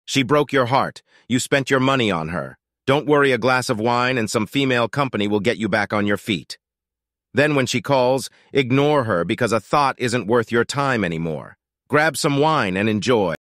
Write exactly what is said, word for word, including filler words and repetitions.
She broke your heart. You spent your money on her. Don't worry, a glass of wine and some female company will get you back on your feet. Then when she calls, ignore her because a thought isn't worth your time anymore. Grab some wine and enjoy.